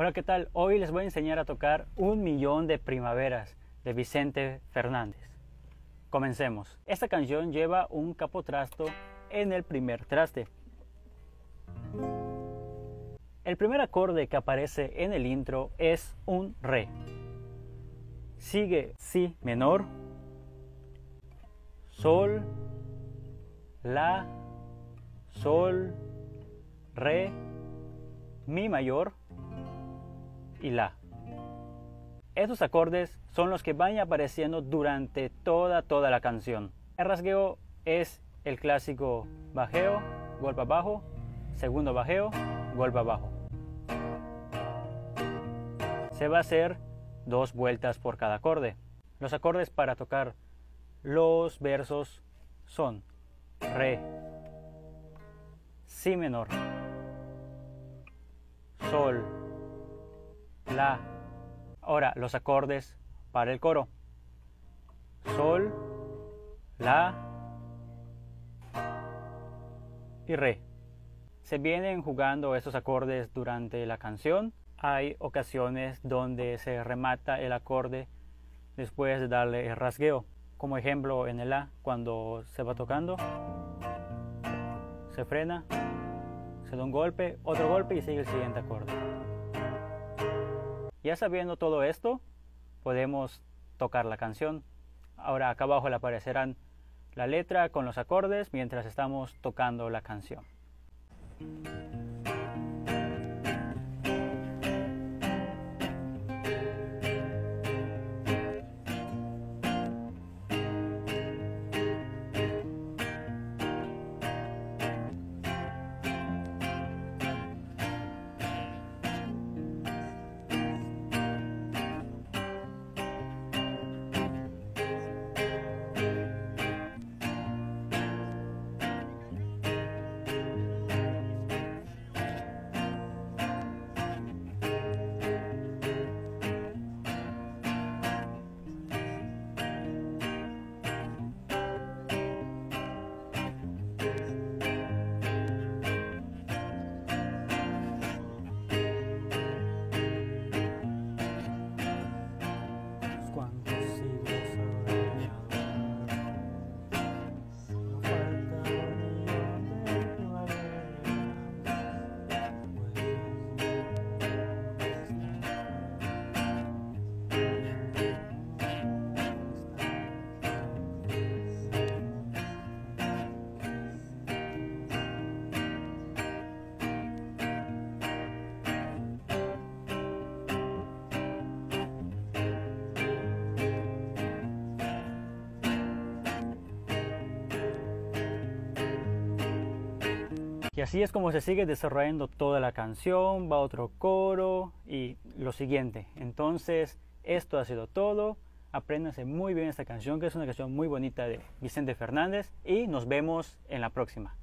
Hola, ¿qué tal? Hoy les voy a enseñar a tocar Un Millón de Primaveras de Vicente Fernández. Comencemos. Esta canción lleva un capotrasto en el primer traste. El primer acorde que aparece en el intro es un re. Sigue si menor, sol, la, sol, re, mi mayor y la. Estos acordes son los que van apareciendo durante toda la canción. El rasgueo es el clásico bajeo, golpe abajo, segundo bajeo, golpe abajo. Se va a hacer 2 vueltas por cada acorde. Los acordes para tocar los versos son re, si menor, sol, la. Ahora los acordes para el coro: sol, la y re. Se vienen jugando estos acordes durante la canción. Hay ocasiones donde se remata el acorde después de darle el rasgueo, como ejemplo en el la, cuando se va tocando, se frena, se da un golpe, otro golpe y sigue el siguiente acorde. Ya sabiendo todo esto, podemos tocar la canción. Ahora acá abajo le aparecerán la letra con los acordes mientras estamos tocando la canción. Y así es como se sigue desarrollando toda la canción, va otro coro y lo siguiente. Entonces, esto ha sido todo. Apréndanse muy bien esta canción, que es una canción muy bonita de Vicente Fernández, y nos vemos en la próxima.